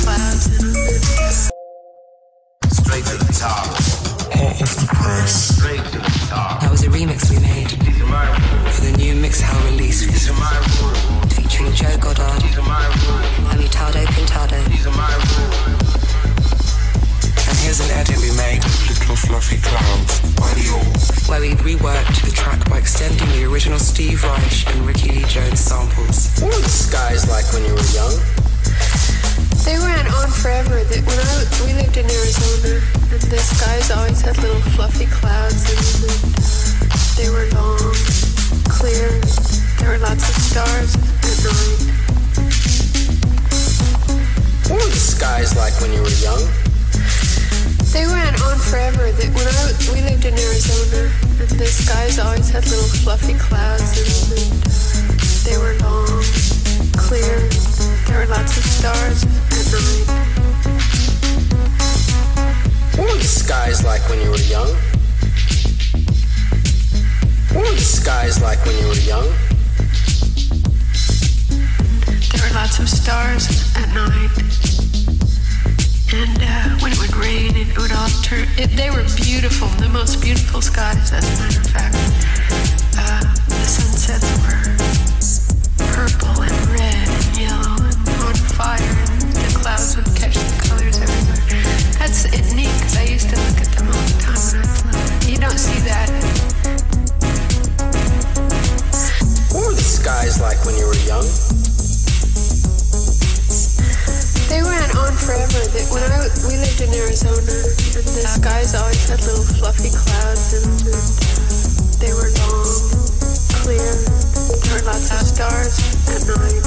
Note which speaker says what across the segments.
Speaker 1: clouds.
Speaker 2: Straight to the top.
Speaker 3: Hot off the press.
Speaker 2: Straight to the top.
Speaker 4: That was a remix we made for the new Mix Hell release featuring Joe Goddard, Amitado Pintado.
Speaker 3: And here's an edit we made of Little Fluffy Clouds by the
Speaker 4: where we reworked the track by extending the original Steve Reich and Ricky Lee Jones samples.
Speaker 5: What were the skies like when you were young?
Speaker 1: They went on forever. We lived in Arizona, and the skies always had little fluffy clouds in them. They were long, clear. There were lots of stars at night.
Speaker 5: What were the skies like when you were young?
Speaker 1: They went on forever. We lived in Arizona, and the skies always had little fluffy clouds in them. They were long, clear. There were lots of stars at night.
Speaker 5: What were the skies like when you were young? What were the skies like when you were young?
Speaker 1: There were lots of stars at night. And when it would rain, it would all turn. They were beautiful, the most beautiful skies, as a matter of fact. The sunsets were purple and red and yellow and on fire, and the clouds would catch the colors everywhere. That's neat, because I used to look at them all the time when I was little. You don't see that.
Speaker 5: What were the skies like when you were young?
Speaker 1: They went on forever. We lived in Arizona, and the skies always had little fluffy clouds in them. They were long, clear. There were lots of stars at night.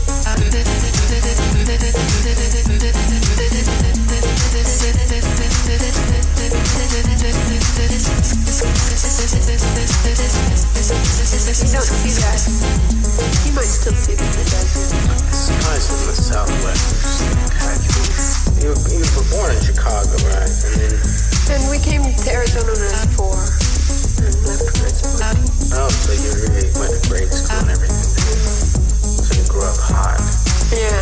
Speaker 1: You don't see that. You might still see them in the desert.
Speaker 5: Skies in the Southwest are spectacular. You were born in Chicago, right?
Speaker 1: And we came to Arizona when I was 4 and left when I was 14.
Speaker 5: Oh, so you really went to grade school and everything. So you grew up hot.
Speaker 1: Yeah.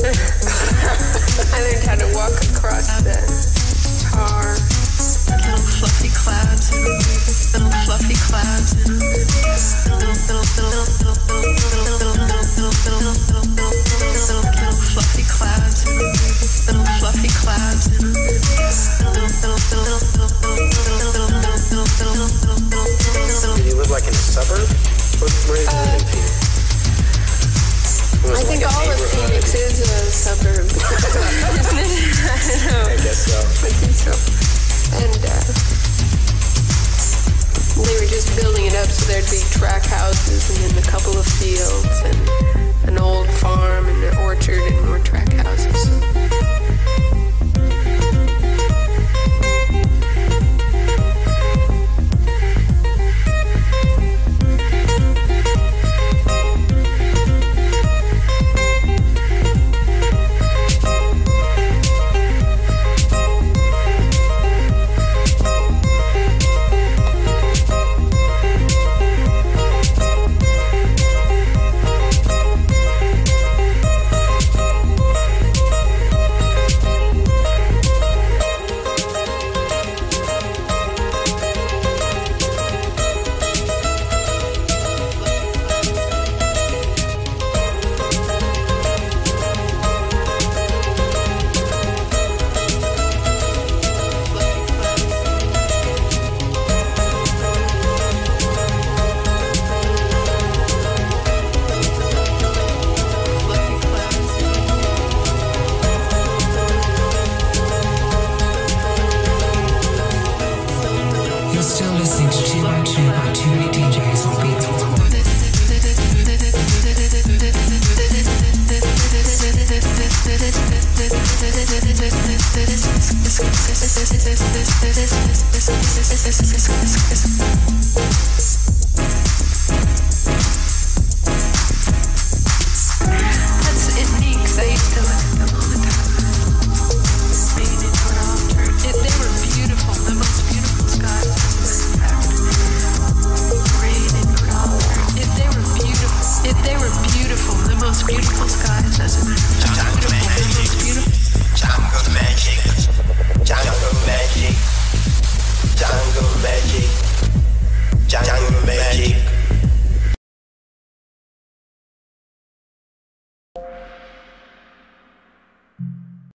Speaker 1: I learned how to walk across the tar. Little fluffy clouds. Little fluffy clouds. Little fluffy clouds. Little fluffy clouds.
Speaker 5: Did you live like in a suburb? Where did you live in Phoenix?
Speaker 1: I think all of Phoenix is a suburb. Isn't it? I don't know.
Speaker 5: I guess so.
Speaker 1: I think so. And they were just building it up so there'd be track houses and then a couple of fields and an old farm and an orchard and more track houses.
Speaker 4: Still listening to 2manydjs by 2manydjs on Beats.